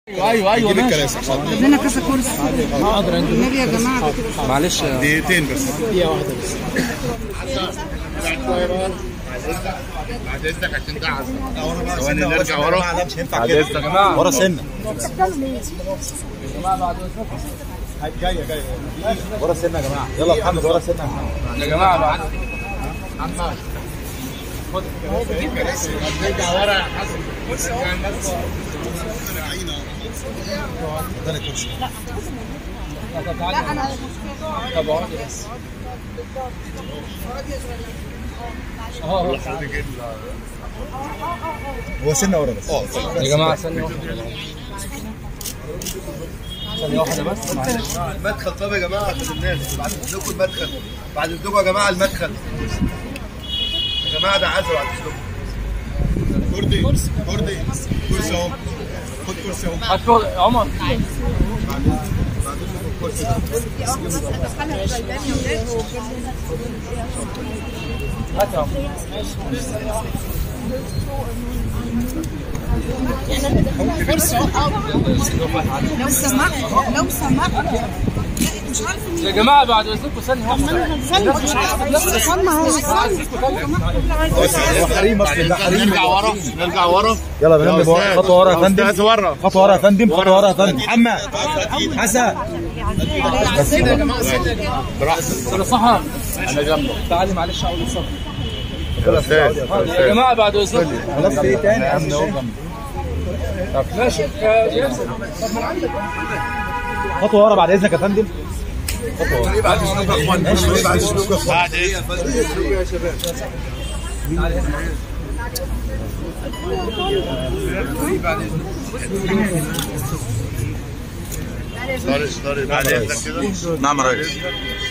ايوه جيب الكراسي. جيب لنا كذا كرسي. حاضر النبي يا جماعه. معلش دقيقتين بس. دقيقة واحدة بس. بعد اذنك عشان ده ثواني نرجع ورا. مش هينفع كده يا جماعة ورا سنه. يا جماعة بعد اذنكم. جايه ورا سنه يا جماعه. يلا يا محمد ورا سنه يا جماعة بعد عمار خد نرجع ورا يا حسن. اداني كرسي. لا انا طب اقعدي بس. هو سنه ورا بس. يا جماعة ثانية واحدة. ثانية واحدة بس. المدخل. طب يا جماعه عشان الناس بعد اذنكم المدخل. بعد اذنكم يا جماعه المدخل. يا جماعه ده عزل بعد اذنكم. كردي كرسي اهو. خد كرسي اهو. هاتوا عمر. هات يا عمر. لو سمحت مش عارفه يا جماعة بعد اذنكم ثانية واحدة. هو حريم اصلا. ده حريم. نرجع ورا. يلا بنمشي خطوه ورا يا فندم. استاذ ورا. خطوه ورا يا فندم. خطوه ورا يا فندم. محمد حسن. بس يا جماعة أنا صح. أنا جنبك. تعالي معلش أول الصف. يا جماعة بعد إذنكم. خلاص ايه تاني يا عم. طب ماشي يا ياسر. طب من عندك. خطوه ورا بعد اذنك يا فندم. خطوه ورا. بعد اذنكم يا اخوان. بعد اذنكم بعد يا شباب. سوري بعد اذنك كده. نعم يا ريس.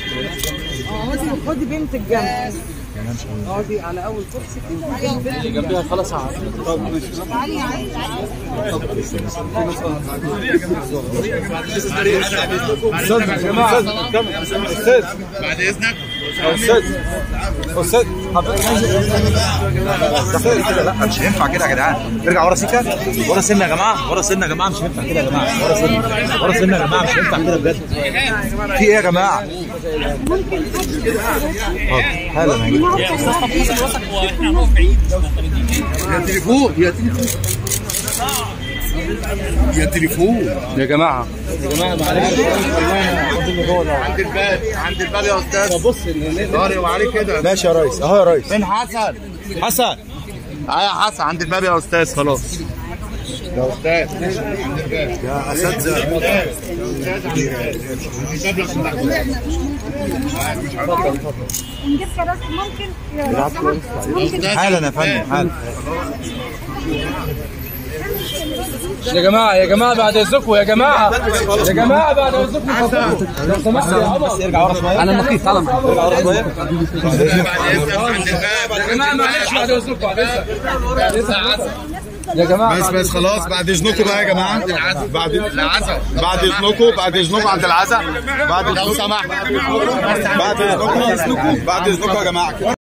خدي بنت الجنب. اقعدي على اول كرسي كده. اللي جنبيها خلاص عارف. تعالي استاذ بعد اذنك. استاذ لا مش هينفع كده يا جدعان. ارجع ورا سكه. ورا سنه يا جماعه. ورا سنه يا جماعه. مش هينفع كده يا جماعه. ورا سنه. ورا سنه يا جماعه. مش هينفع كده بجد. في ايه يا جماعه؟ حالا هجيب. يا تليفون يا تليفون يا جماعة معلش. عند الباب يا استاذ. بص طارق وعليك كده. ماشي يا ريس. اهو يا ريس. فين حسن؟ حسن. يا حسن عند الباب يا استاذ. خلاص يا استاذ. عند الباب يا اساتذه. نجيب كراسي ممكن. حالا يا فندم حالا. يا جماعة بعد إذنكم. يا جماعة بعد إذنكم. لو سمحت يا عمر. بس ارجع ورا شويه. أنا نقيت طالما. ارجع ورا شويه. بعد اذنك عند الباب. يا جماعة معلش بعد إذنكم. بعد إذنك. يا جماعة بس خلاص بعد اذنكم بقى يا جماعه. بعد العزا. بعد اذنكم عند العزا. بعد لو اذنكم. سمحت. بعد اذنكم يا جماعه.